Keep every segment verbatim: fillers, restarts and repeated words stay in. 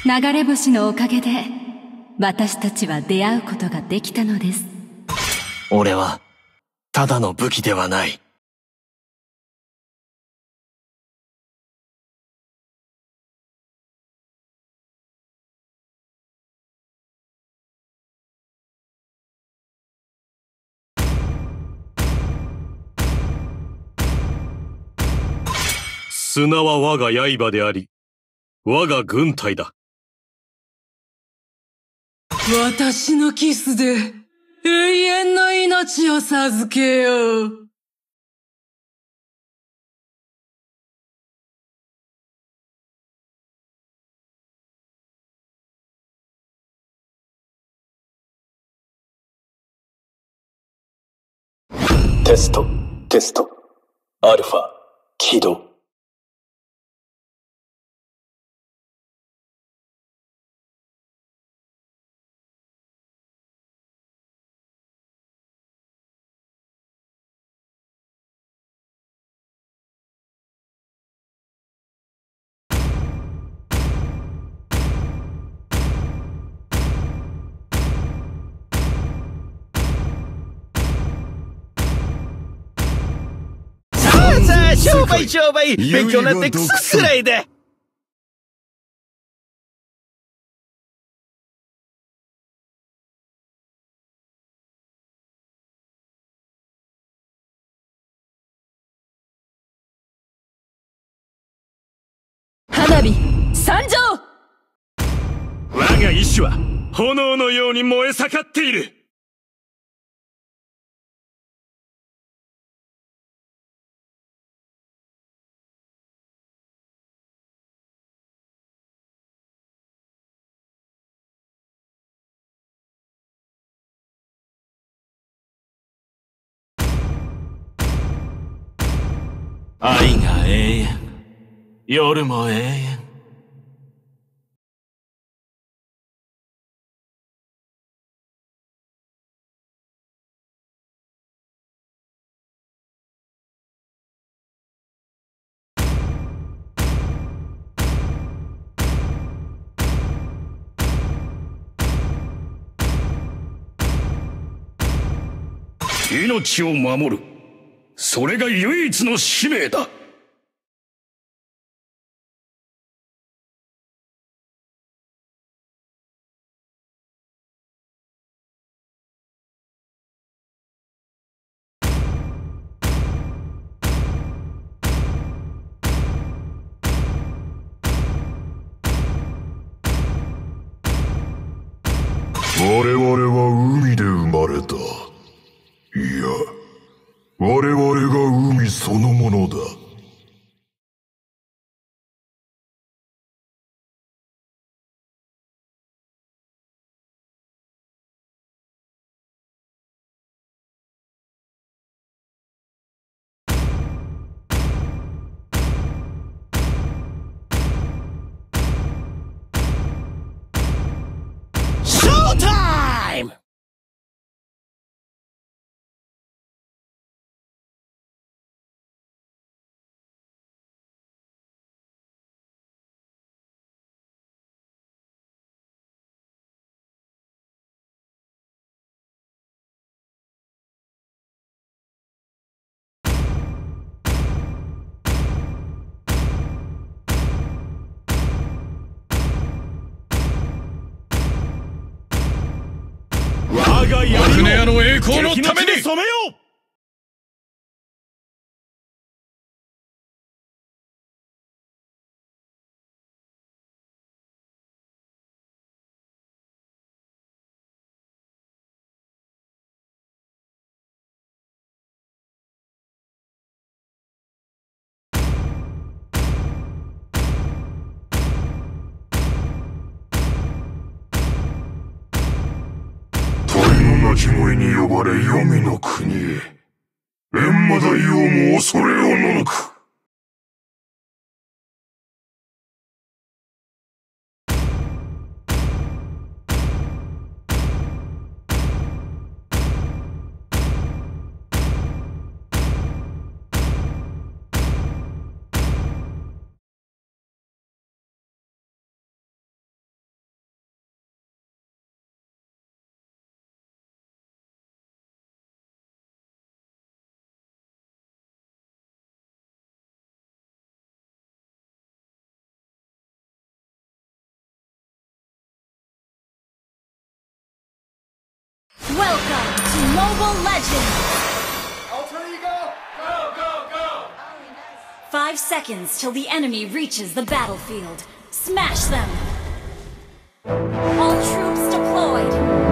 流れ星のおかげで私たちは出会うことができたのです。 俺はただの武器ではない。 砂は我が刃であり、我が軍隊だ。 私のキスで永遠の命を授けよう。 テスト、テスト、アルファ、起動。 さあ、商売商売、勉強なんてクソくらいで。 花火参上。 我が意志は炎のように燃え盛っている。 愛が永遠、夜も永遠。 命を守る。それが唯一の使命だ。 我々は海で生まれた。いや、我々が海そのものだ。 ショータイム。 我が槍をクネアの栄光のために敵の血で染めよう。 鳴き声に呼ばれ黄泉の国へ。閻魔大王も恐れおののく。 Welcome to Mobile Legends! Alter Ego, go, go, go! Five seconds till the enemy reaches the battlefield. Smash them! All troops deployed!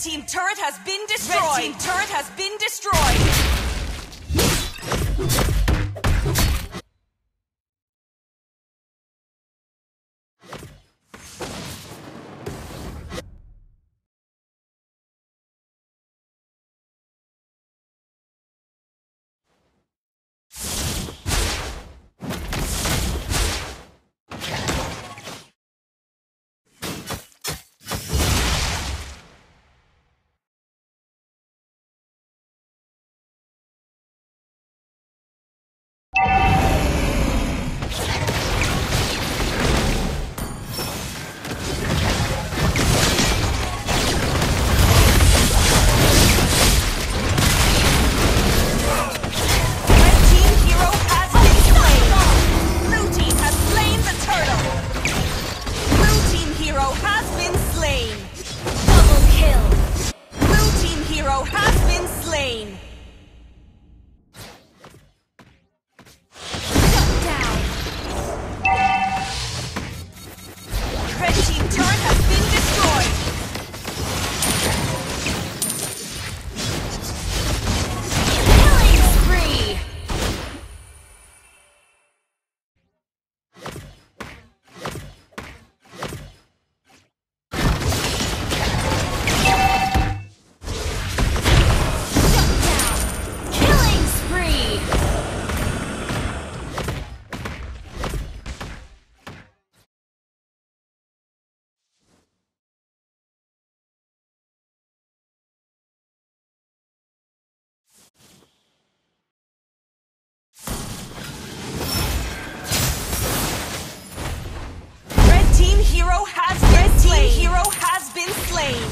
team turret has been destroyed! Red team turret has been destroyed! Hero has been slain! Team hero has been slain!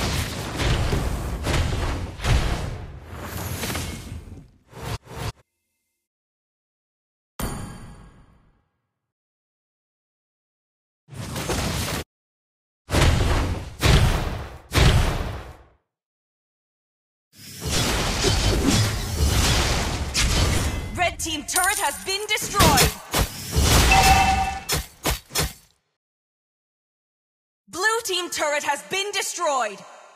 Red team turret has been destroyed! Blue team turret has been destroyed!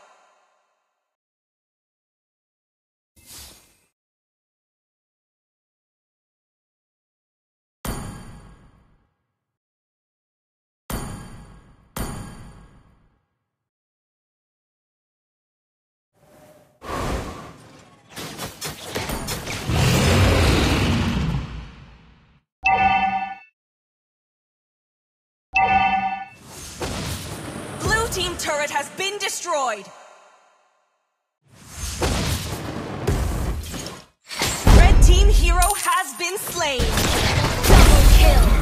Team turret has been destroyed! Red team hero has been slain! Double kill!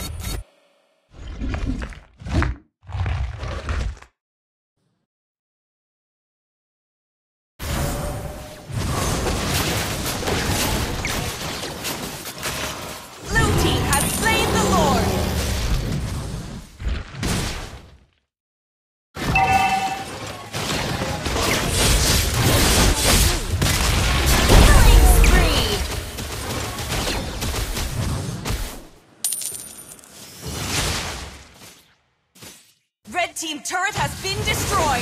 Blue team has slain the Lord! Red team turret has been destroyed!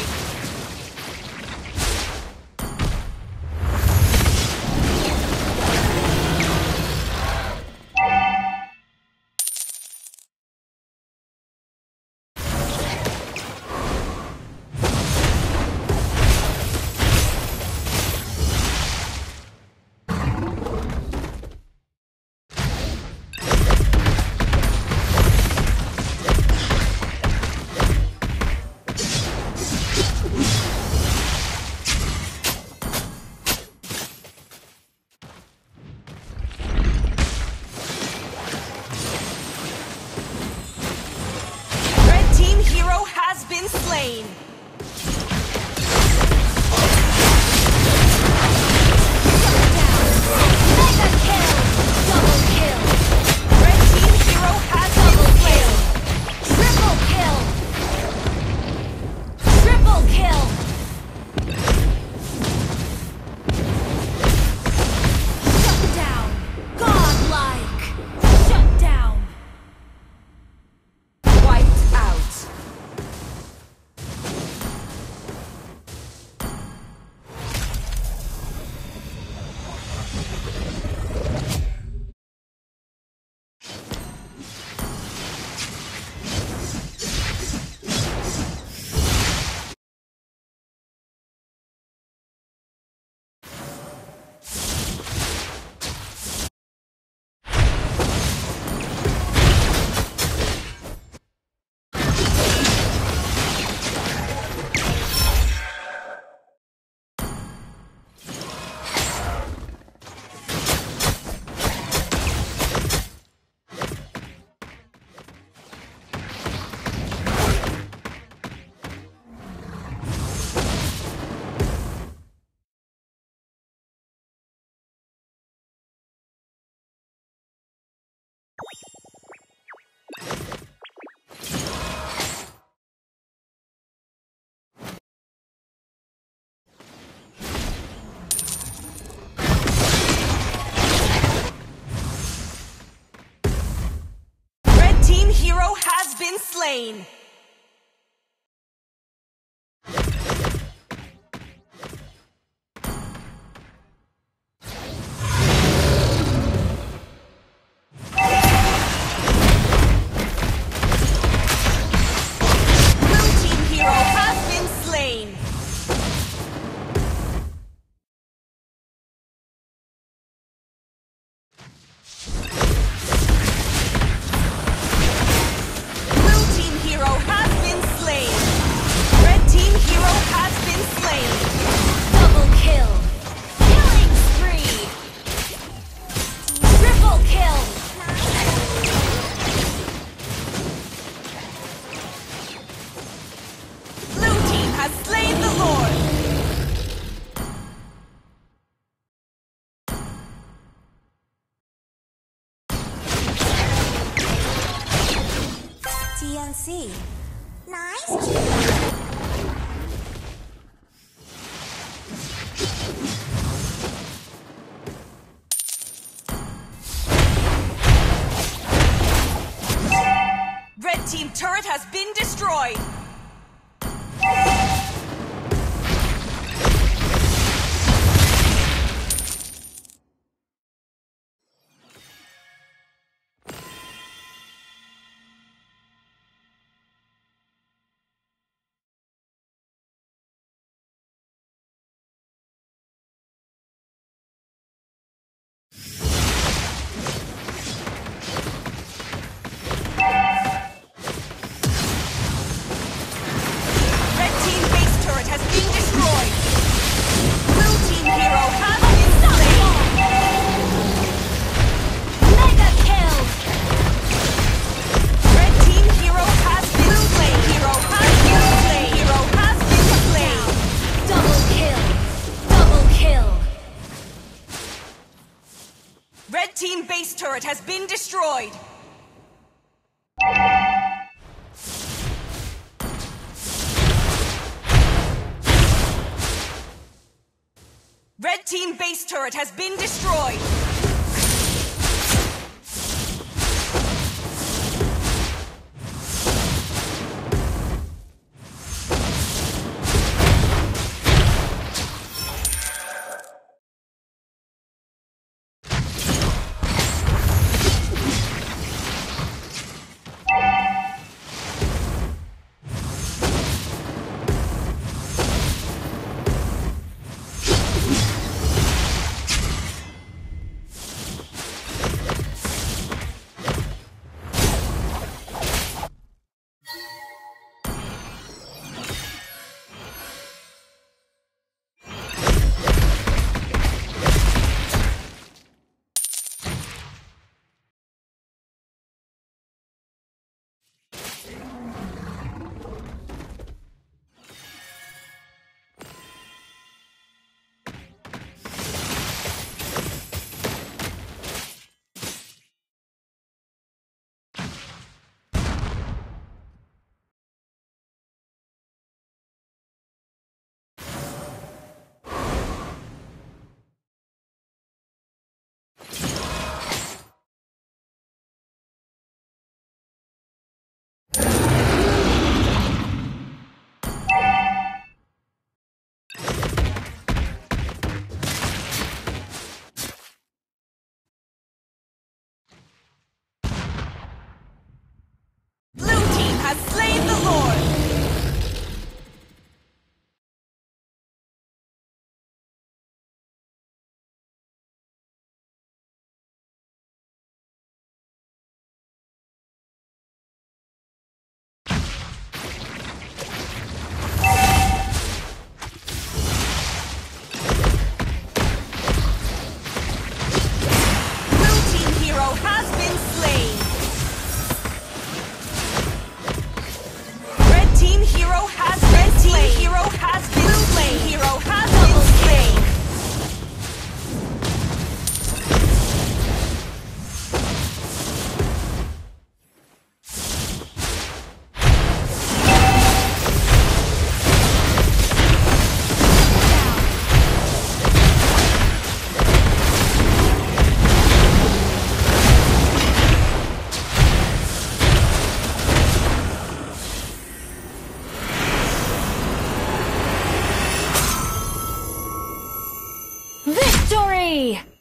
Slain. Mega kill! Double kill! Red team hero has double kill! Triple kill! Triple kill! Shut down! Godlike! Shut down! Wiped out! been slain. T N C. Nice. Red team turret has been destroyed. Red team base turret has been destroyed. Red team base turret has been destroyed. victory!